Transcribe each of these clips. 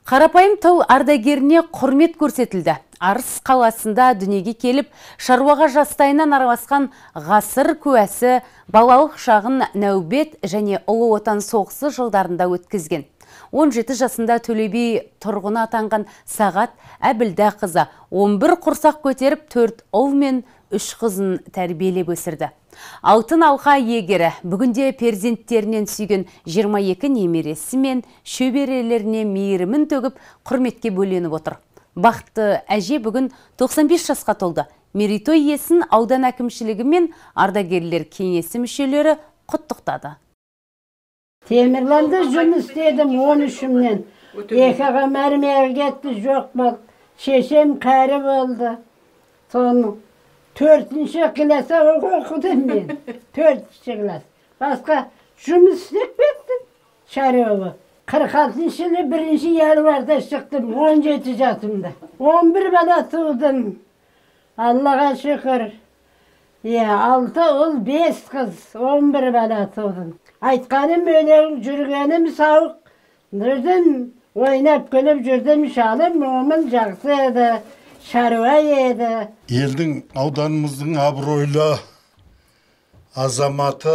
Қарапайым тау ардагеріне құрмет көрсетілді. Арыс қаласында дүниеге келіп, шаруаға жастайынан араласқан ғасыр куәсі балалық шағын нәубет және Ұлы Отан соғысы жылдарында өткізген. 17 жасында Төле би тұрғыны атанған Сағат Әбілда қызы 11 құрсақ көтеріп 4 ұл мен 3 қызын тәрбиелеп өсірді. Алтын алқа иегері бүгінде перзенттерінен сүйген 22 немересі мен шөберелеріне мейірімін төгіп құрметке бөленіп отыр. Бақытты әже бүгін 95 жасқа толды. Мерейтой иесін аудан әкімшілігі мен ардагерлер кеңесі мүшелері құттықтады. Темірланда жұмыс істедім 13-мен. Екіға мәрмеге кетті, жоқ бол. Шешем кәрі болды. Соны 4-ші класса оқыдым мен. 4-ші класс. Басқа жұмыс істеп кеттім. Шаруа. 46-ші жылы 1-ші январда шықтым 17 жасымда. 11 бала тудым. Аллаға шүкір. 6 ұл 5 қыз, 11 бала тудым. Айтқаным өлең, жүргенім сауық. Жүрдім, ойнап күліп жүрдім, шалым, момын жақсы еді. Шаруа еді. Елдің ауданымыздың абыройлы азаматы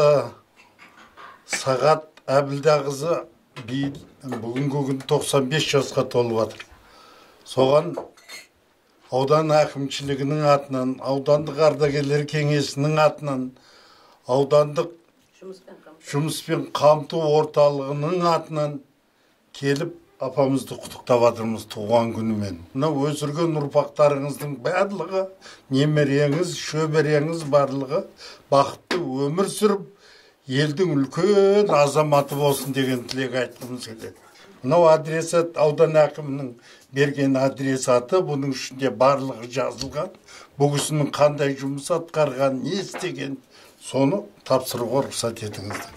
Сағат Әбілда қызы бүгінгі күн 95 жасқа толып жатыр. Соған аудан әкімшілігінің атынан, аудандық ардагерлер кеңесінің атынан, аудандық жұмыспен қамту орталығының атынан келіп апамызды құттықтап жатырмыз туған күнімен. Мына өсірген ұрпақтарыңыздың барлығы, немереңіз, шөбереңіз барлығы бақытты өмір сүріп, елдің үлкен азаматы болсын деген тілек айтқымыз келеді. Мынау адресат аудан әкімінің берген адресаты, бұның ішінде барлығы жазылған. Бұл кісінің қандай жұмыс атқарған, не істеген, соны тапсыруға рұқсат етіңіздер.